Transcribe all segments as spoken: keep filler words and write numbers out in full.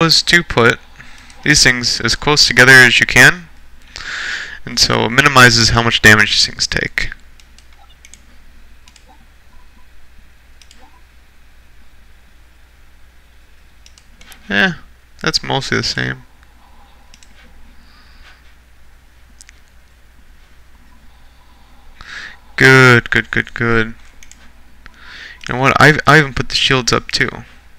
was to put these things as close together as you can, and so it minimizes how much damage these things take. Eh, that's mostly the same. Good, good, good, good. You know what? I've, I even put the shields up too.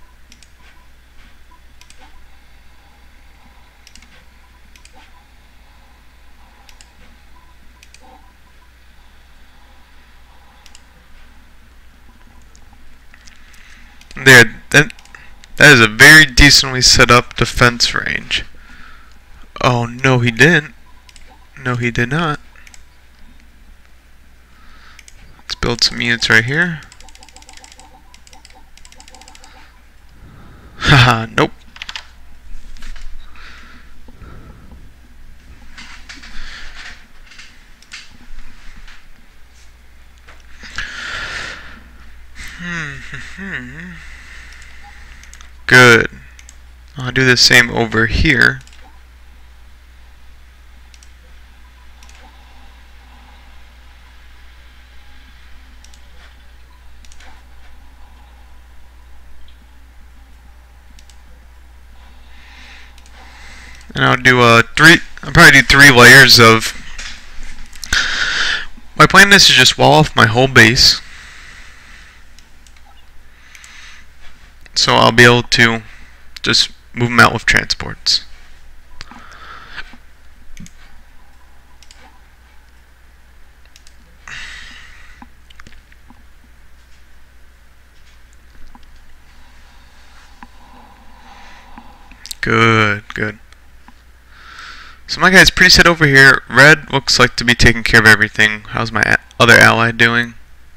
There, that, that is a very decently set up defense range. Oh, no he didn't. No he did not. Let's build some units right here. Haha, nope. Hmm. Good. I'll do the same over here. And I'll do a three. I'll probably do three layers of. My plan is to just wall off my whole base, so I'll be able to just move them out with transports. Good, good. So my guy's pretty set over here. Red looks like to be taking care of everything. How's my other ally doing?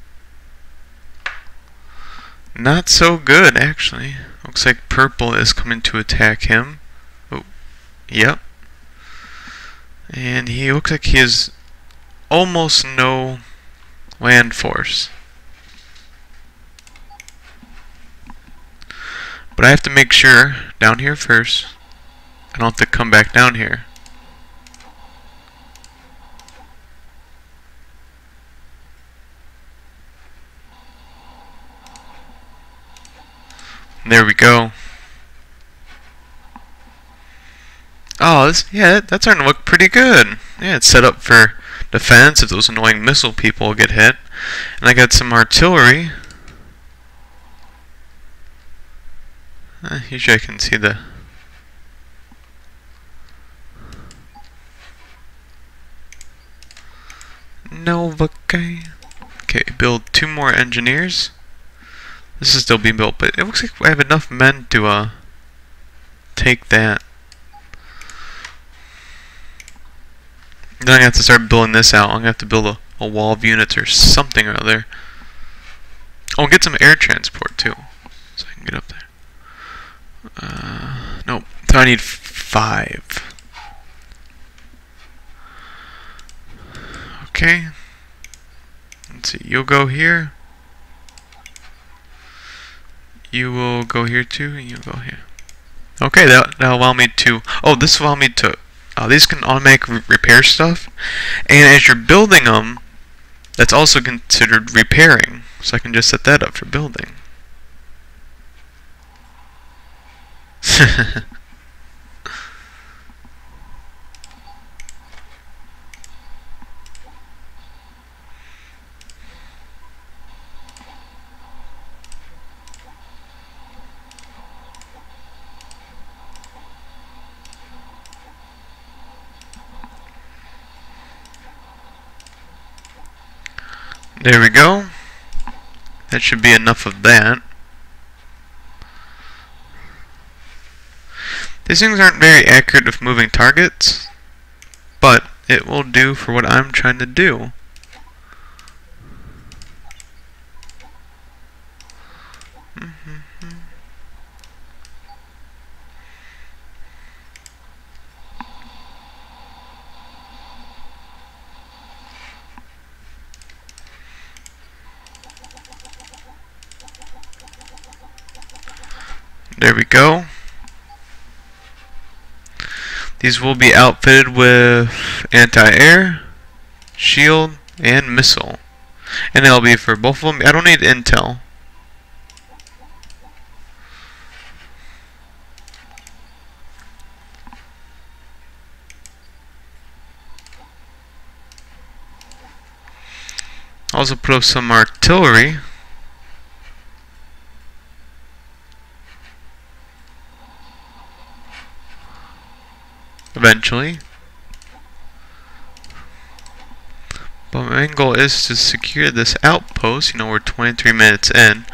Not so good, actually. Looks like purple is coming to attack him. Oh, yep. And he looks like he has almost no land force. But I have to make sure, down here first, I don't have to come back down here. There we go. Oh, this, yeah, that's starting to look pretty good. Yeah, it's set up for defense if those annoying missile people get hit. And I got some artillery. Uh, usually I can see the... Nova guy. Okay, build two more engineers. This is still being built, but it looks like I have enough men to uh take that. Then I have to start building this out. I'm gonna have to build a, a wall of units or something or other. Oh, and get some air transport too, so I can get up there. Uh, nope. So I need five. Okay. Let's see. You'll go here. You will go here too, and you'll go here. Okay, that that'll allow me to. Oh, this will allow me to. Uh, these can automatically re repair stuff, and as you're building them, that's also considered repairing. So I can just set that up for building. There we go. That should be enough of that. These things aren't very accurate with moving targets, but it will do for what I'm trying to do. There we go. These will be outfitted with anti-air, shield, and missile. And that'll be for both of them. I don't need intel. Also put up some artillery. Eventually. But my main goal is to secure this outpost. You know, we're twenty-three minutes in.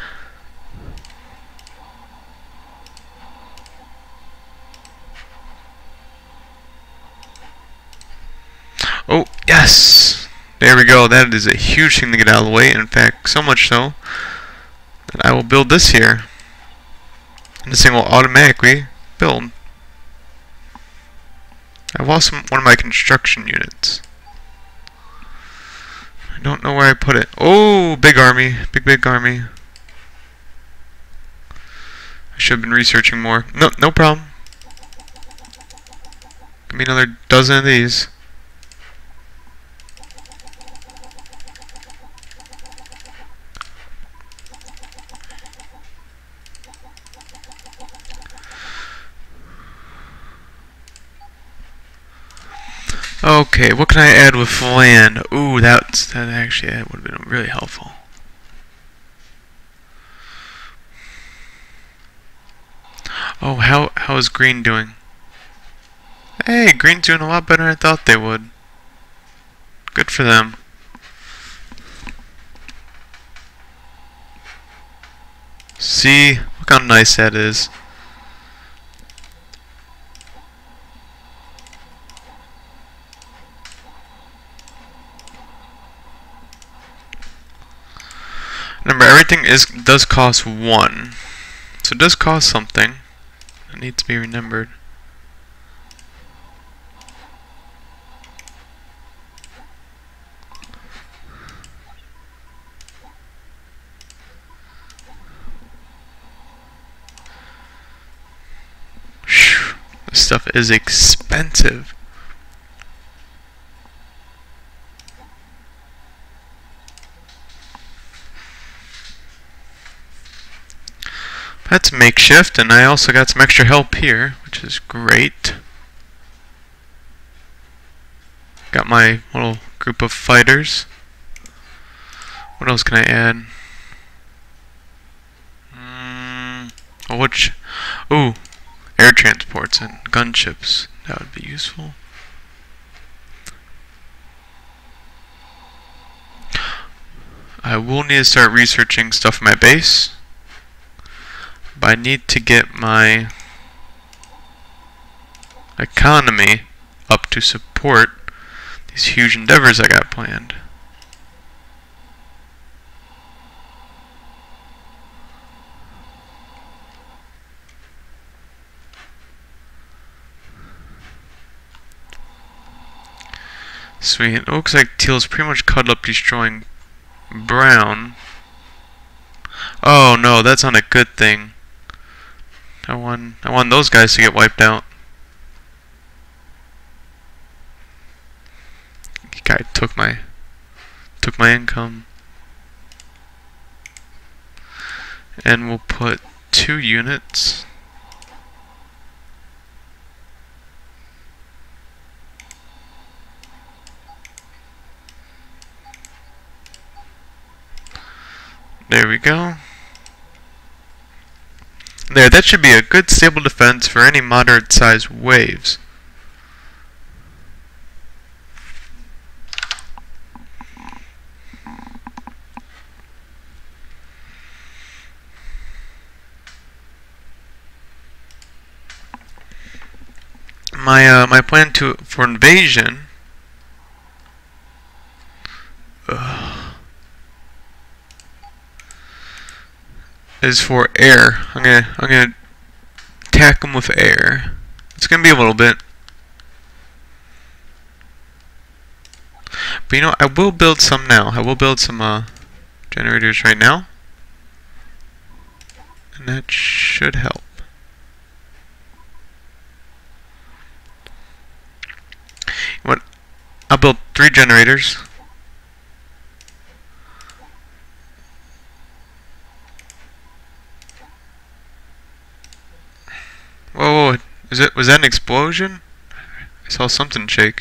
Oh, yes! There we go. That is a huge thing to get out of the way. In fact, so much so that I will build this here. And this thing will automatically build. I've lost one of my construction units. I don't know where I put it. Oh, big army. Big, big army. I should have been researching more. No, no problem. Give me another dozen of these. Okay, what can I add with land? Ooh, that's that actually that would have been really helpful. Oh, how how is green doing? Hey, green's doing a lot better than I thought they would. Good for them. See, look how nice that is. Remember, everything is does cost one, so it does cost something. It needs to be remembered. Whew, this stuff is expensive. That's makeshift, and I also got some extra help here, which is great. Got my little group of fighters. What else can I add? Mm, oh, which? Ooh, air transports and gunships. That would be useful. I will need to start researching stuff for my base. But I need to get my economy up to support these huge endeavors I got planned. Sweet. It looks like teal's pretty much caught up destroying brown. Oh no, that's not a good thing. I want I want those guys to get wiped out. The guy took my took my income. And we'll put two units. There we go. There, that should be a good stable defense for any moderate sized waves. My uh, my plan to for invasion uh, is for air. I'm gonna I'm gonna attack them with air. It's gonna be a little bit, but you know I will build some now. I will build some uh, generators right now, and that should help. I'll build three generators. Whoa, whoa, is it, was that an explosion? I saw something shake.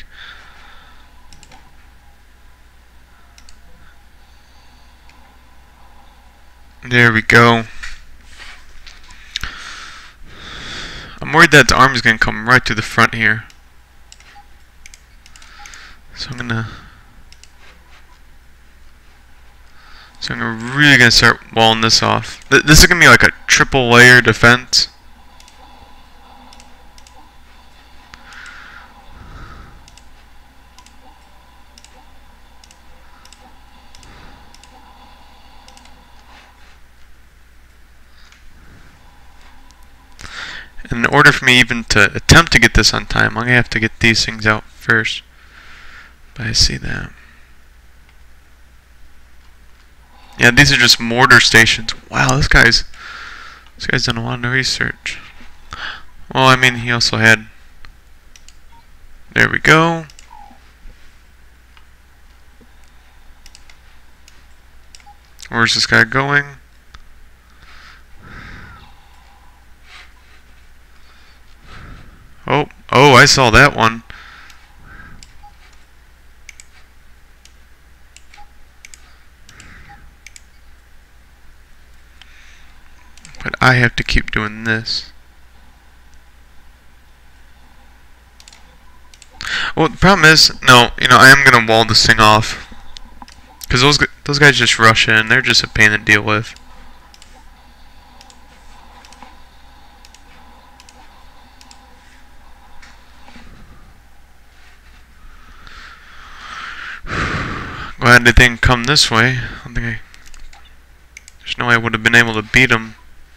There we go. I'm worried that the arm is going to come right to the front here. So I'm going to... So I'm really going to start walling this off. Th this is going to be like a triple layer defense. In order for me even to attempt to get this on time, I'm going to have to get these things out first. But I see that. Yeah, these are just mortar stations. Wow, this guy's this guy's done a lot of research. Well, I mean, he also had... There we go. Where's this guy going? Oh, oh, I saw that one. But I have to keep doing this. Well, the problem is, no, you know, I am gonna wall this thing off. Because those, those guys just rush in, they're just a pain to deal with. Glad they didn't come this way. I don't think I... There's no way I would have been able to beat them.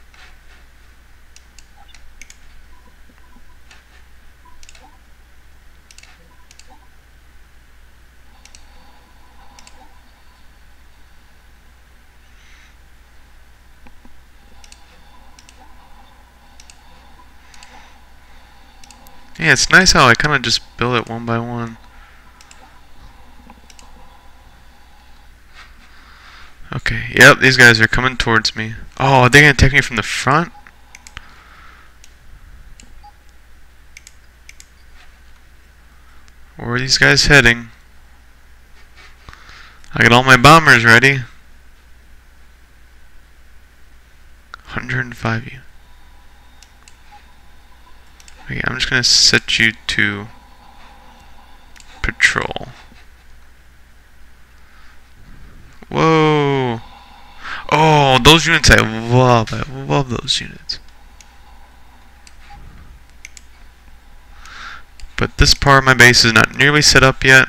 Yeah, it's nice how I kind of just build it one by one. Okay, yep, these guys are coming towards me. Oh, are they gonna attack me from the front? Where are these guys heading? I got all my bombers ready. one hundred five you. Okay, I'm just gonna set you to patrol. Whoa! Oh, those units I love. I love those units. But this part of my base is not nearly set up yet.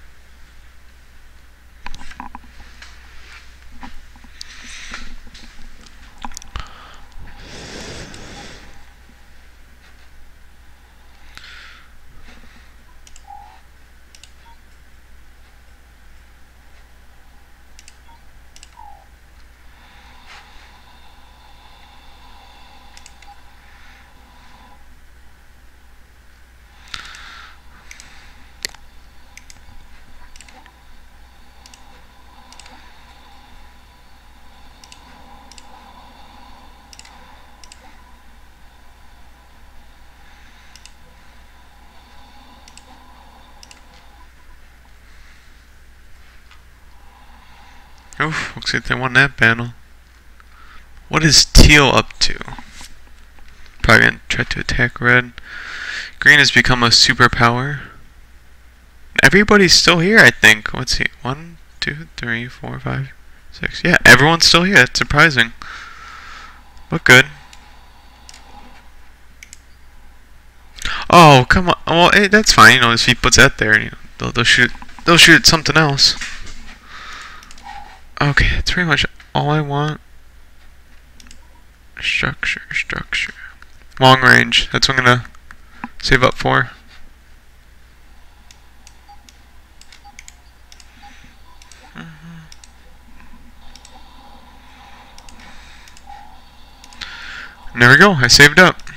Oof, looks like they won that battle. What is teal up to? Probably gonna try to attack red. Green has become a superpower. Everybody's still here, I think. Let's see. One, two, three, four, five, six. Yeah, everyone's still here. That's surprising. Look good. Oh, come on. Well, hey, that's fine. You know, if he puts that there, you know, they'll, they'll shoot. They'll shoot at something else. Okay, that's pretty much all I want. Structure, structure. Long range. That's what I'm gonna save up for. Mm-hmm. And there we go. I saved up.